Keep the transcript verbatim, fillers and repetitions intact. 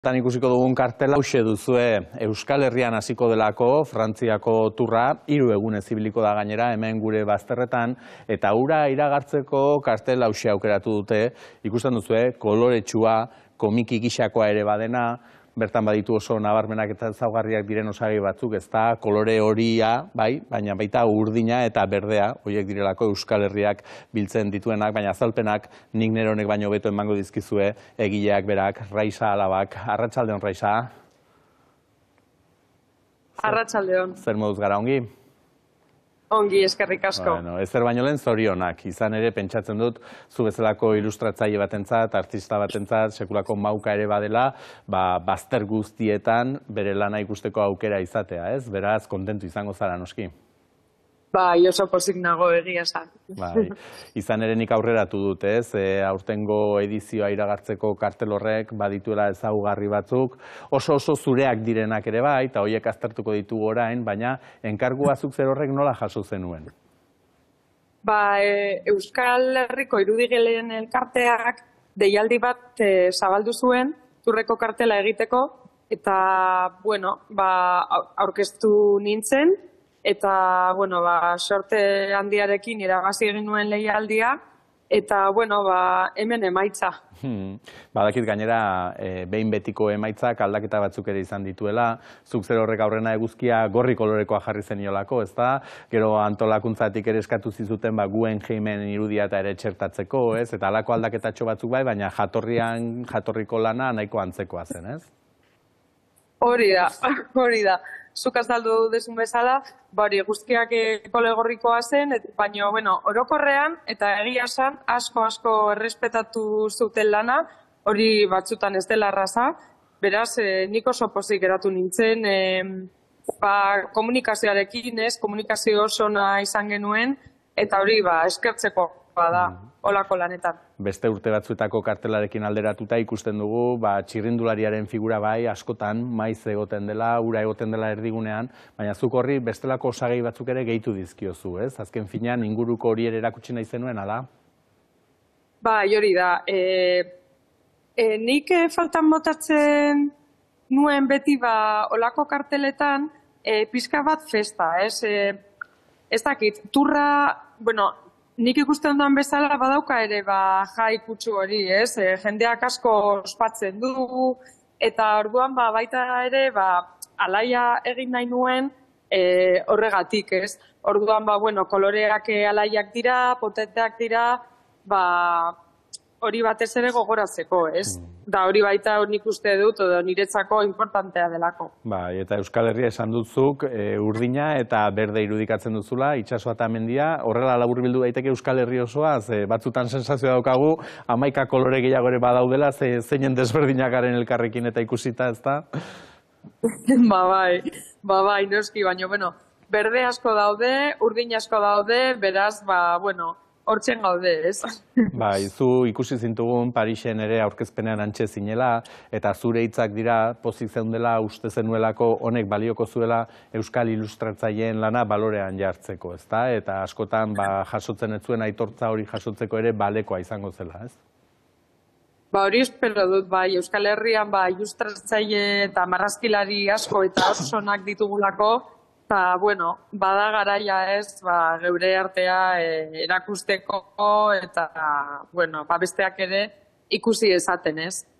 Tan ikusiko dugun kartela hauxe duzue Euskal Herrian hasiko delako Frantziako turra, hiru egunez ibiliko da gainera hemen gure bazterretan, eta hura iragartzeko kartel hauxe aukeratu dute. Ikusten duzue koloretsua, komiki gisakoa ere badena, bertan baditu oso nabarmenak eta ezaugarriak diren osagai batzuk, ezta kolore horia, bai, baina baita urdina eta berdea, horiek direlako Euskal Herriak biltzen dituenak, baina azalpenak nik neronek baino beto emango dizkizue egileak berak, Raisa Alabak. Arratsaldeon, Raisa. Arratsaldeon. Zer moduz gara, ongi? Ongi, eskerrik asko. Bueno, ezer baino lehen zorionak, izan ere pentsatzen dut zu bezalako ilustratzaile batentzat, artista batentzat, sekulako mauka ere badela, ba, bazter guztietan bere lana ikusteko aukera izatea, ez? Beraz, kontentu izango zara, noski. Bai, oso pozik nago egia esan. Bai, izan ere nik aurreratu dut, ez? E, aurtengo edizioa iragartzeko kartel horrek badituela ezaugarri batzuk, oso oso zureak direnak ere bai, eta horiek aztertuko ditugu orain, baina enkargua zuk zer horrek nola jaso zenuen? Ba, e, Euskal Herriko irudigileen elkarteak deialdi bat e, zabaldu zuen, turreko kartela egiteko, eta, bueno, ba, aurkeztu nintzen, eta, bueno, ba, sorte handiarekin irabazi egin nuen leialdia, eta, bueno, ba, hemen emaitza. Hmm. Badakit gainera, e, behin betiko emaitzak aldaketa batzuk ere izan dituela, zuk zer horrek aurrena eguzkia gorri kolorekoa jarri zeniolako, ez da? Gero antolakuntzatik ere eskatu zizuten, ba, Guggenheimen irudia eta ere txertatzeko, ez? Eta halako aldaketatxo batzuk bai, baina jatorrian, jatorriko lana nahiko antzekoa zen, ez? Hori da, hori da. Zuk azaldu dezun bezala, bari guztiak kole gorrikoa zen, baina, bueno, orokorrean, eta egia esan, asko-asko errespetatu zuten lana, hori batzutan ez dela erraza, beraz, eh, nik oso pozik geratu nintzen, eh, ba, komunikazioarekin, ez, komunikazio oso ona izan genuen, eta hori, ba, eskertzeko da, olako lanetan. Beste urte batzuetako kartelarekin alderatuta ikusten dugu, ba, txirrindulariaren figura bai, askotan, maiz egoten dela, ura egoten dela erdigunean, baina zuk horri bestelako osagai batzuk ere gehitu dizkiozu, ez? Azken finean, inguruko hori ere erakutsi nahi zenuen, ala? Ba, hori da. E, e, nik e, faltan botatzen nuen beti, ba, olako karteletan, e, pixka bat festa, ez? E, ez dakit, turra, bueno, nik ikusten duan bezala badauka ere ba, jai kutsu hori, ez? E, jendeak asko ospatzen du, eta orduan ba, baita ere ba, alaia egin nahi nuen e, horregatik, ez? Orduan ba, bueno, koloreak alaiak dira, potenteak dira, ba, hori batez ere gogoratzeko, ez? Mm. Da hori baita nik uste dut, edo niretzako importantea delako. Bai, eta Euskal Herria esan dutzuk, e, urdina eta berde irudikatzen duzula, itsasoa eta mendia, horrela laburbildu daiteke Euskal Herri osoa, ze batzutan sensazioa daukagu, hamaika kolore gehiago ere badaudela, ze zeinen desberdinakaren elkarrekin eta ikusita, ez da? Ba bai, ba bai, noski, baina, bueno, berde asko daude, urdin asko daude, beraz, ba, bueno, hortzen gaude, ez? Bai, zu ikusi zintugun Parisen ere aurkezpenean antxe zinela, eta zure hitzak dira pozik zeundela, uste zenuelako honek balioko zuela Euskal ilustratzaileen lana balorean jartzeko, ezta? Eta askotan ba, jasotzen ez zuen aitortza hori jasotzeko ere balekoa izango zela, ez? Ba hori espero dut, bai, Euskal Herrian ba, ilustratzaile eta marrazkilari asko eta osonak ditugulako, eta, bueno, bada garaia ez, ba, geure artea e, erakusteko eta, bueno, ba, besteak ere ikusi esaten ez.